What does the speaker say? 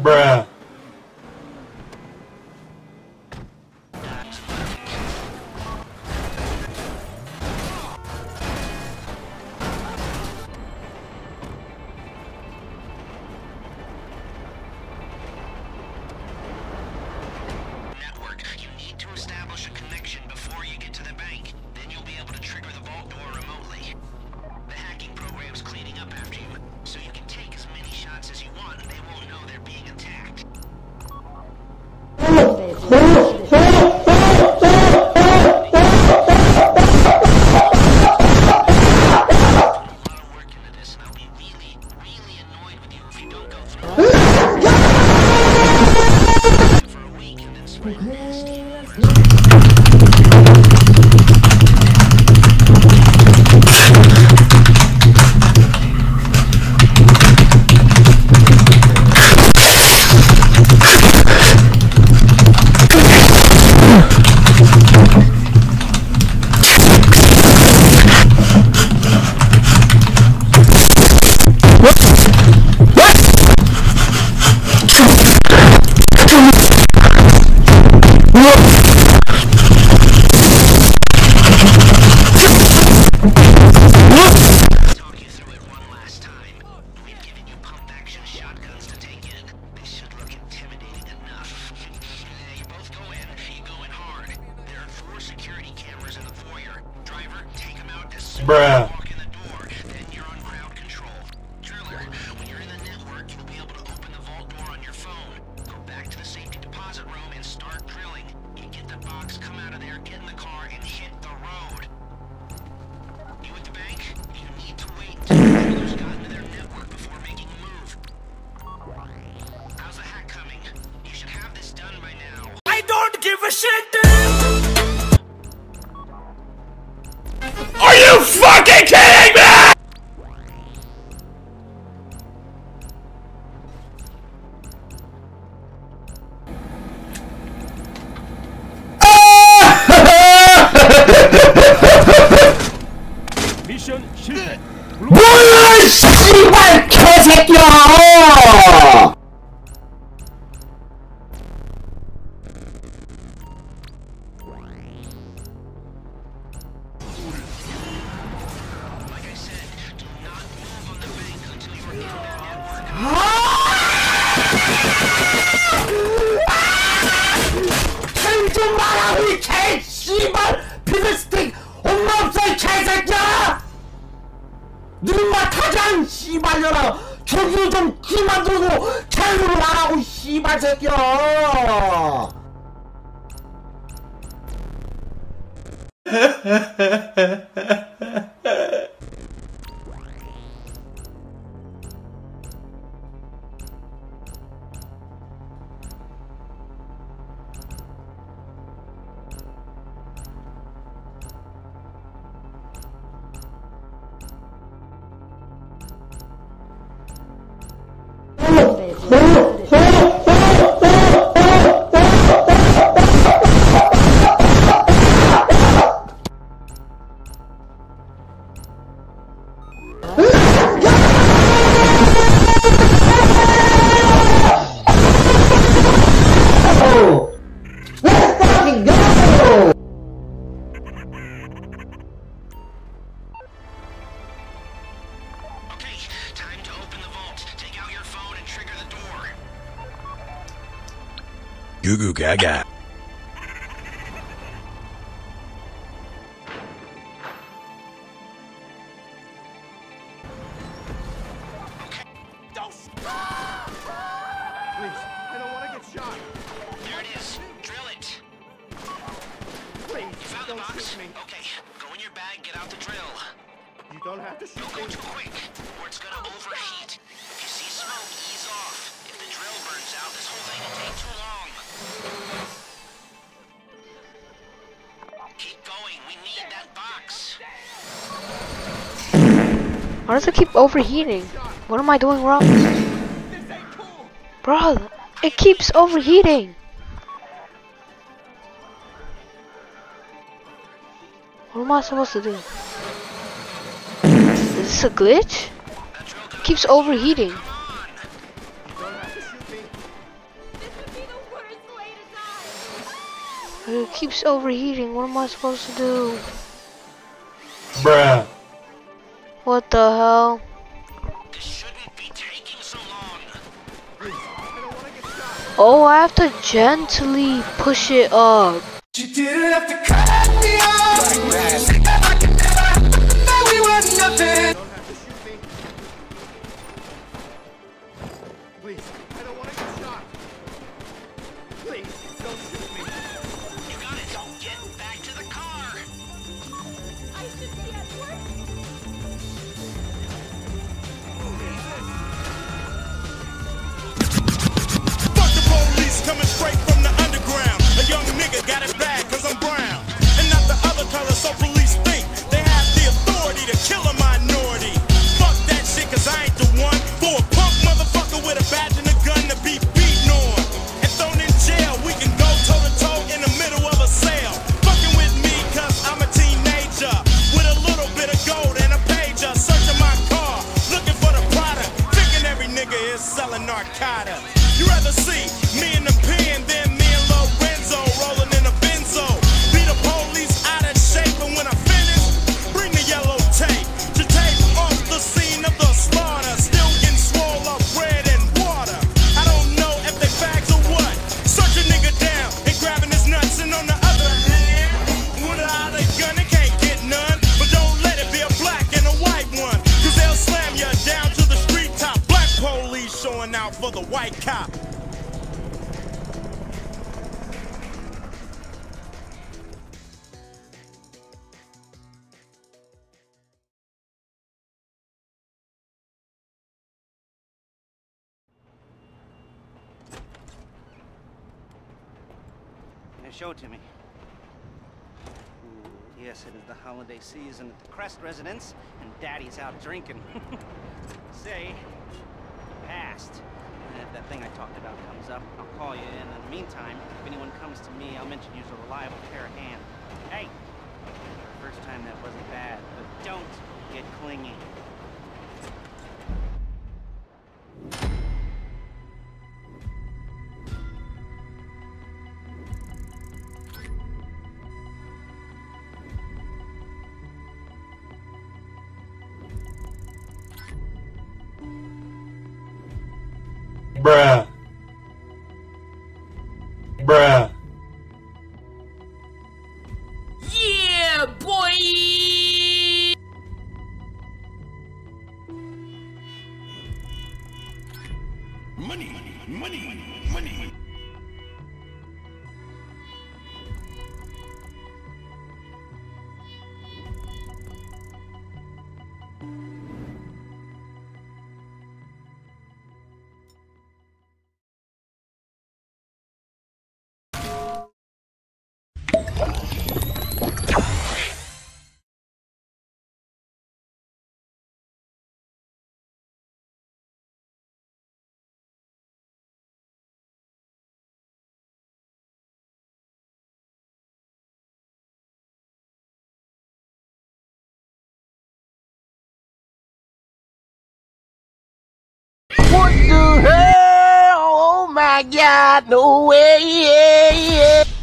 Bruh. Bruh. Are you fucking kidding me?! 미션 실패. 뭐야 씨발 개새끼야! 좀 말아 이 개 씨발 피드스틱 엄마 없어 이 개새끼야! 눈만 타잔 씨발려라 저기로 좀 그만 들고 개으로 말하고 씨발 새끼야! Goo goo gaga. Please, I don't want to get shot. There it is. Drill it. Please, You found the don't box? shoot me. Okay. Go in your bag, get out the drill. You don't have to shoot Don't go me. too quick, or it's gonna overheat. If you see smoke, ease off. If the drill burns out, this whole thing will take too long. Keep going. We need that box. Why does it keep overheating? What am I doing wrong? Bro, it keeps overheating. What am I supposed to do? Is this a glitch? It keeps overheating. You don't have to shoot me. It keeps overheating. What am I supposed to do? Bruh. What the hell? This shouldn't be taking so long. Please, I don't want to get shot. Oh, I have to gently push it up. You didn't have to cut me off. I could never know we were nothing. You don't have to shoot me. Please, I don't want to get shot. Please, don't shoot me. You got it. Don't get back to the car. I should be at work. Fuck the police coming straight from the underground. A young nigga got it bad cause I'm brown. And not the other color, so police think they have the authority to kill a minority. Fuck that shit cause I ain't the one for a punk motherfucker with a badge and a gun to be beaten on. And thrown in jail, we can go toe to toe in the middle of a sale. Fucking with me cause I'm a teenager with a little bit of gold and a pager. Searching my car, looking for the product. Thinking every nigga is selling narcotics. You rather see me in the pen than me and Lorenzo rolling in a benzo. Be the police out of shape, and when I finish, bring the yellow tape to tape off the scene of the slaughter. Still getting swole up bread and water. I don't know if they bags or what. Search a nigga down and grabbing his nuts, and on the other hand, without a gun, they can't get none. But don't let it be a black and a white one, cause they'll slam you down to the street top. Black police showing out for the white cop. Now show it to me. Ooh, yes, it is the holiday season at the Crest residence, and Daddy's out drinking. Say, passed. And if that thing I talked about comes up, I'll call you in. In the meantime, if anyone comes to me, I'll mention you as a reliable pair of hands. Hey! First time that wasn't bad, but don't get clingy. Bruh. Bruh. Yeah, boy! Money, money, money. What the hell? Oh my God, no way.